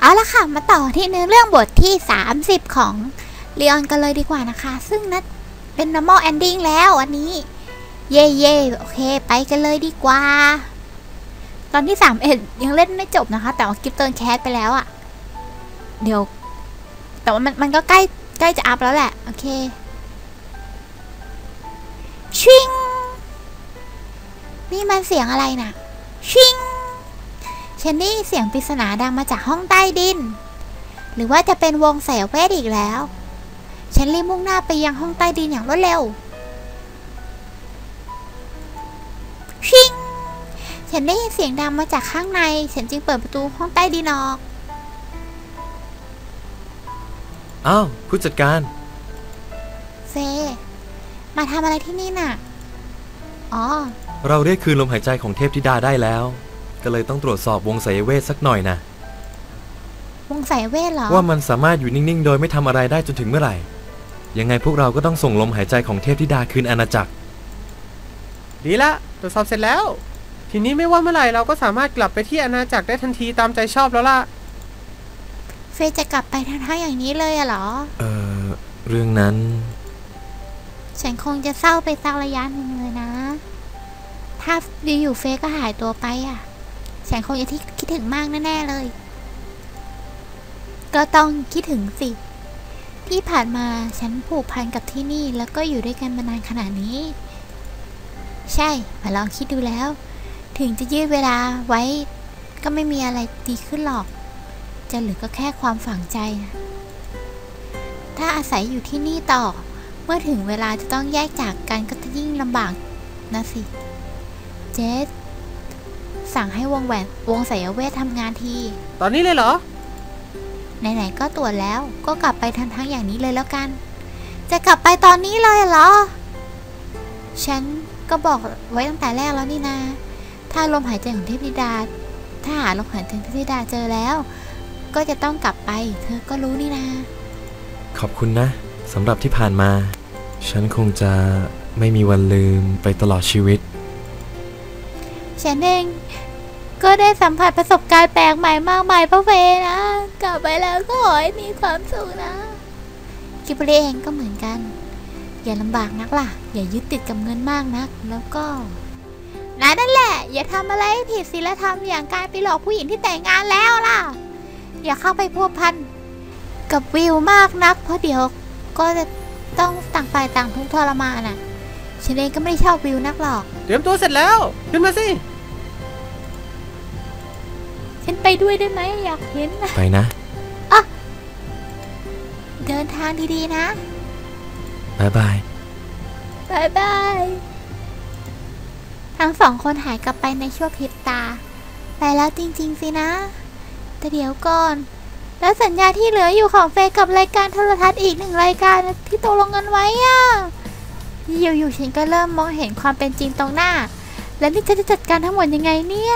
ละค่ะมาต่อที่เนื้อเรื่องบทที่30ของลีออนกันเลยดีกว่านะคะซึ่งนัดเป็น normal ending แล้วอันนี้เย่โอเคไปกันเลยดีกว่าตอนที่31ยังเล่นไม่จบนะคะแต่ว่ากิฟเติร์นแคสไปแล้วอะเดี๋ยวแต่ว่ามันก็ใกล้จะอัพแล้วแหละโอเคชิงนี่มันเสียงอะไรนะชิงฉันได้เสียงปริศนาดังมาจากห้องใต้ดินหรือว่าจะเป็นวงแสวเวทอีกแล้วฉันรีบมุ่งหน้าไปยังห้องใต้ดินอย่างรวดเร็วชิงฉันได้ยินเสียงดังมาจากข้างในฉันจึงเปิดประตูห้องใต้ดินออกอ้าวผู้จัดการเฟมาทำอะไรที่นี่น่ะอ๋อเราเรียกคืนลมหายใจของเทพธิดาได้แล้วก็เลยต้องตรวจสอบวงไสยเวทสักหน่อยนะวงไสยเวทเหรอว่ามันสามารถอยู่นิ่งๆโดยไม่ทำอะไรได้จนถึงเมื่อไหร่ยังไงพวกเราก็ต้องส่งลมหายใจของเทพธิดาคืนอาณาจักรดีละตรวจสอบเสร็จแล้วทีนี้ไม่ว่าเมื่อไหร่เราก็สามารถกลับไปที่อาณาจักรได้ทันทีตามใจชอบแล้วล่ะเฟยจะกลับไปทั้งอย่างนี้เลยเหรอเรื่องนั้นฉันคงจะเศร้าไปสักระยะหนึ่งเลยนะถ้าอยู่เฟยก็หายตัวไปอ่ะฉันคงจะคิดถึงมากแน่ๆเลยก็ต้องคิดถึงสิที่ผ่านมาฉันผูกพันกับที่นี่แล้วก็อยู่ด้วยกันมานานขนาดนี้ใช่มาลองคิดดูแล้วถึงจะยืดเวลาไว้ก็ไม่มีอะไรดีขึ้นหรอกจะเหลือก็แค่ความฝังใจนะถ้าอาศัยอยู่ที่นี่ต่อเมื่อถึงเวลาจะต้องแยกจากกันก็จะยิ่งลำบากนะสิเจสสั่งให้วงไสยเวททำงานทีตอนนี้เลยเหรอไหนๆก็ตรวจแล้วก็กลับไปทั้งอย่างนี้เลยแล้วกันจะกลับไปตอนนี้เลยเหรอฉันก็บอกไว้ตั้งแต่แรกแล้วนี่นะถ้าลมหายใจของเทพธิดาถ้าหาลมหายใจของเทพธิดาเจอแล้วก็จะต้องกลับไปเธอก็รู้นี่นะขอบคุณนะสำหรับที่ผ่านมาฉันคงจะไม่มีวันลืมไปตลอดชีวิตฉันเองก็ได้สัมผัสประสบการณ์แปลกใหม่มากมายเพราะเฟนะกลับไปแล้วก็ขอให้มีความสุขนะกิบรีเองก็เหมือนกันอย่าลำบากนักล่ะอย่ายึดติดกับเงินมากนักแล้วก็นั่นแหละอย่าทำอะไรผิดศีลธรรมอย่างการไปหลอกผู้หญิงที่แต่งงานแล้วล่ะอย่าเข้าไปพัวพันกับวิวมากนักเพราะเดี๋ยวก็จะต้องต่างฝ่ายต่างทุกข์ทรมานน่ะฉันเองก็ไม่ได้ชอบวิวนักหรอกเตรียมตัวเสร็จแล้วขึ้นมาสิฉันไปด้วยได้ไหมอยากเห็นนะไปนะอ่ะเดินทางดีๆนะบ๊ายบายทั้งสองคนหายกลับไปในชั่วพริบตาไปแล้วจริงๆสินะแต่เดี๋ยวก่อนแล้วสัญญาที่เหลืออยู่ของเฟย์กับรายการโทรทัศน์อีก1 รายการที่ตกลงกันไว้อ่ะอยู่ฉันก็เริ่มมองเห็นความเป็นจริงตรงหน้าแล้วนี่จะจัดการทั้งหมดยังไงเนี่ย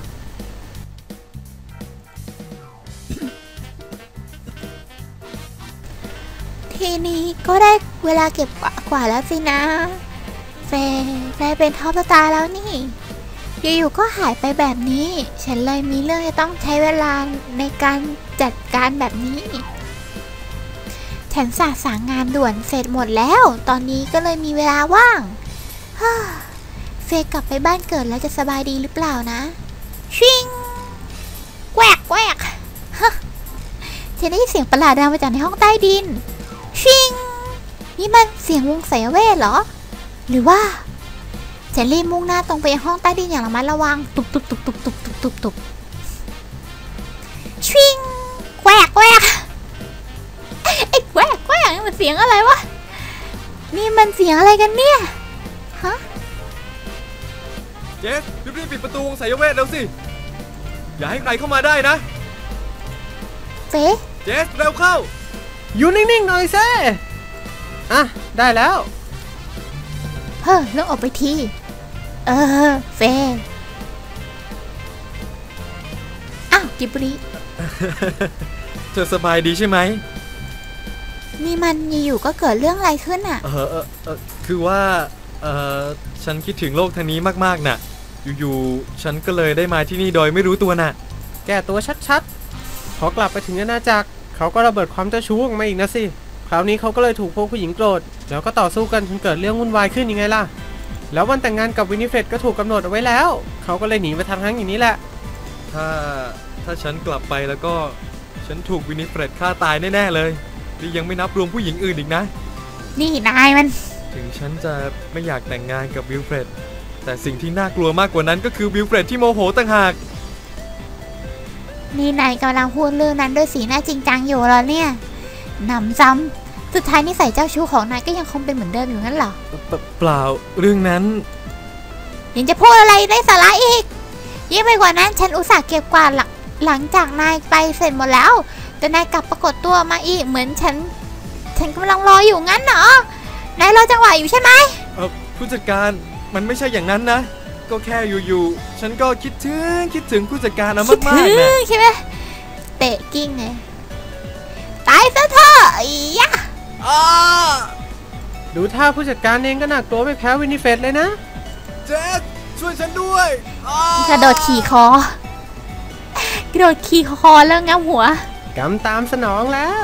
ทีนี้ก็ได้เวลาเก็บกว่าแล้วสินะเฟย์ได้เป็นท็อปสตาร์แล้วนี่อยู่ๆก็หายไปแบบนี้ฉันเลยมีเรื่องจะต้องใช้เวลาในการจัดการแบบนี้ฉันสะสางงานด่วนเสร็จหมดแล้วตอนนี้ก็เลยมีเวลาว่างเฟย์กลับไปบ้านเกิดแล้วจะสบายดีหรือเปล่านะชิงแกวกฉันได้ยินเสียงประหลาดดังมาจากในห้องใต้ดินชิงนี่มันเสียงวงไสยเวทเหรอหรือว่าฉันรีบมุ่งหน้าตรงไปยังห้องใต้ดินอย่างระมัดระวังตุบชิงแกวกไอ้แกวกมันเสียงอะไรวะนี่มันเสียงอะไรกันเนี่ยฮะเจสรีบปิดประตูวงไสยเวทแล้วสิอย่าให้ใครเข้ามาได้นะเฟเจสเร็วเข้าอยู่นิ่งๆหน่อยเซ่อ่ะได้แล้วลงออกไปทีเฟอ้าวกิบรีเธอสบายดีใช่ไหมนี่มันอยู่ก็เกิดเรื่องอะไรขึ้นอ่ะคือว่าฉันคิดถึงโลกทางนี้มากๆน่ะอยู่ๆฉันก็เลยได้มาที่นี่โดยไม่รู้ตัวน่ะแก้ตัวชัดพอกลับไปถึงอาณาจักรเขาก็ระเบิดความเจ้าชู้ออกมาอีกนะสิคราวนี้เขาก็เลยถูกพวกผู้หญิงโกรธแล้วก็ต่อสู้กันจนเกิดเรื่องวุ่นวายขึ้นยังไงล่ะแล้ววันแต่งงานกับวินนิเฟรดก็ถูกกำหนดเอาไว้แล้วเขาก็เลยหนีไปทางอย่างนี้แหละถ้าฉันกลับไปแล้วก็ฉันถูกวินิเฟรดฆ่าตายแน่ๆเลยนี่ยังไม่นับรวมผู้หญิงอื่นอีกนะนี่นายมันถึงฉันจะไม่อยากแต่งงานกับวิลเฟรดแต่สิ่งที่น่ากลัวมากกว่านั้นก็คือวิลเฟรดที่โมโหต่างหากนี่นายกำลังพูดเรื่องนั้นด้วยสีหน้าจริงจังอยู่เหรอเนี่ยหนำซ้ำสุดท้ายนิสัยเจ้าชู้ของนายก็ยังคงเป็นเหมือนเดิมอยู่งั้นเหรอเปล่าเรื่องนั้นยังจะพูดอะไรได้สาระอีกยิ่งไปกว่านั้นฉันอุตส่าห์เก็บกวาดหลังจากนายไปเสร็จหมดแล้วแต่นายกลับปรากฏตัวมาอีกเหมือนฉันกำลังรออยู่งั้นเหรอนายรอจังหวะอยู่ใช่ไหมผู้จัดการมันไม่ใช่อย่างนั้นนะก็แค่อยู่ๆฉันก็คิดถึงผู้จัดการนะมากๆนะใช่ไหมเตะกิ้งไงตายซะเถอะยะดูท่าผู้จัดการเองก็น่ากลัวไม่แพ้วินนิเฟรดเลยนะเจสช่วยฉันด้วยกระโดดขี่คอกระโดดขี่คอแล้วงับหัวกำตามสนองแล้ว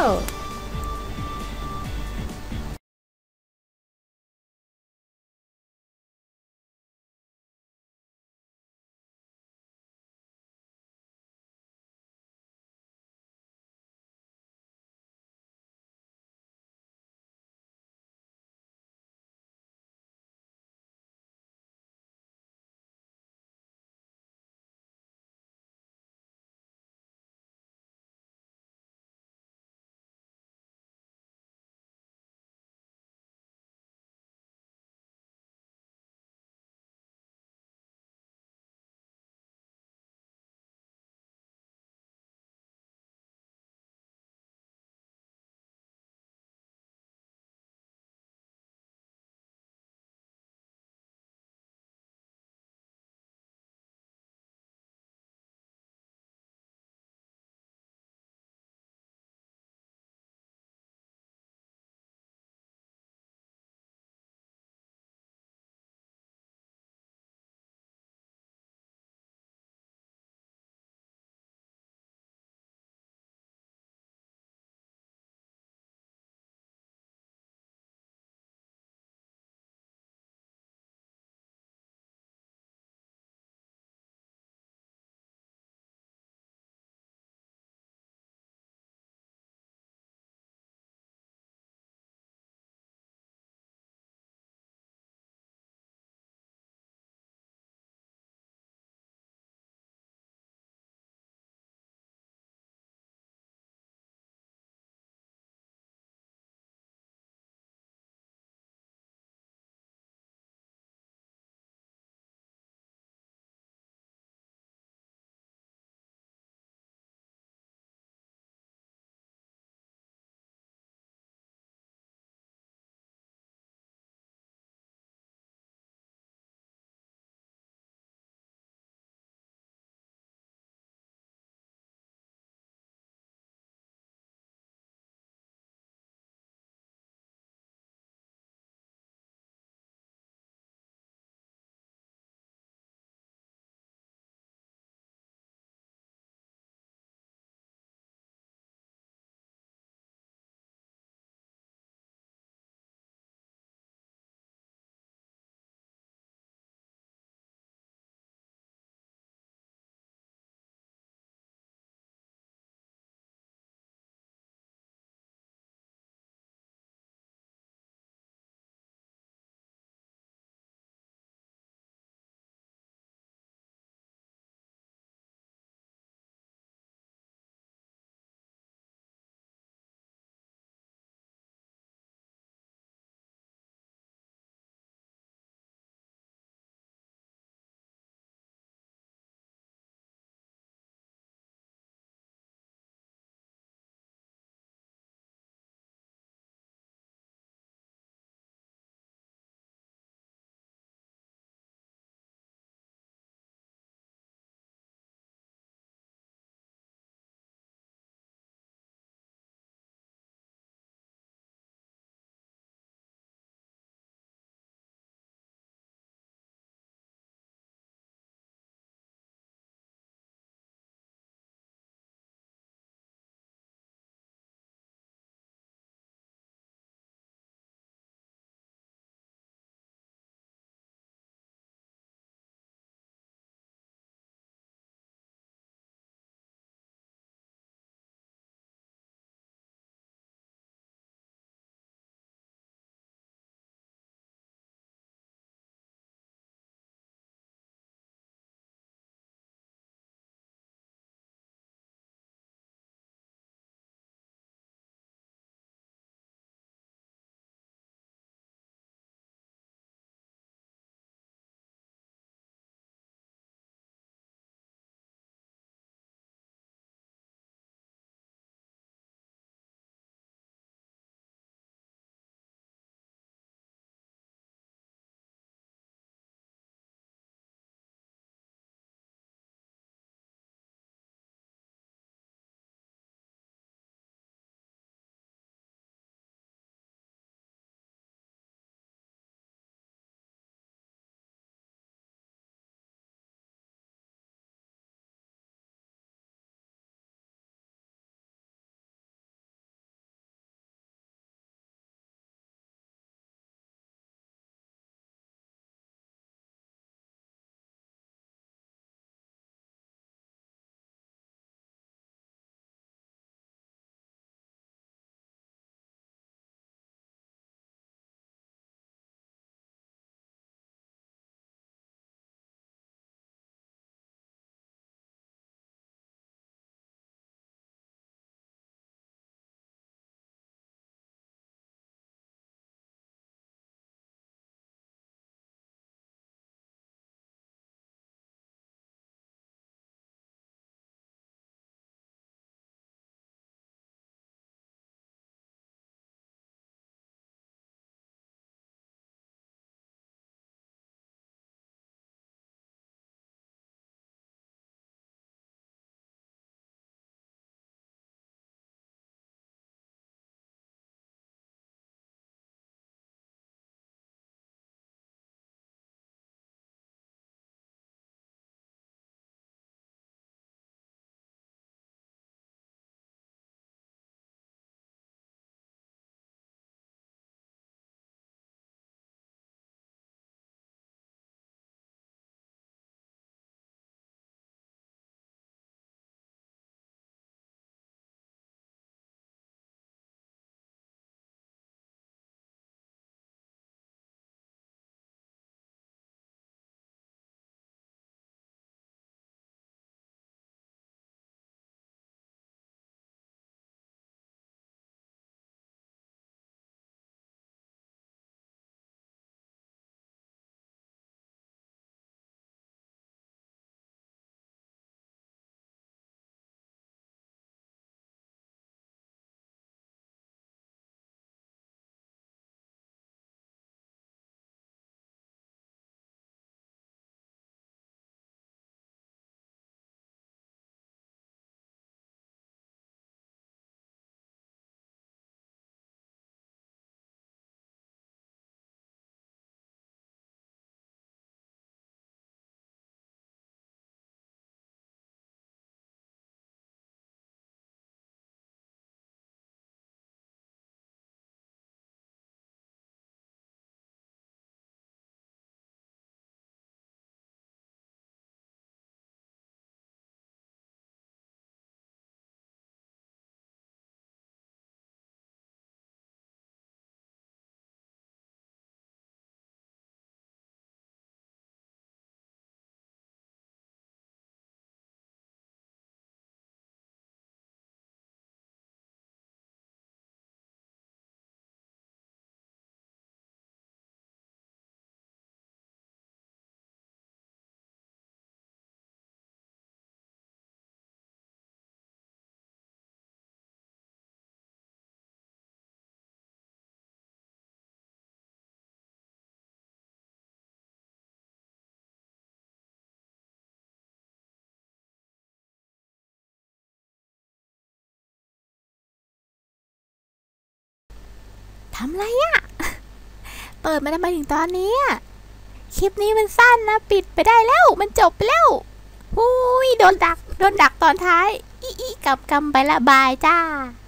ทำไรอะเปิดมาทำไมถึงตอนนี้อะคลิปนี้มันสั้นนะปิดไปได้แล้วมันจบไปแล้วโดนดักตอนท้ายอีกำไปละบายจ้า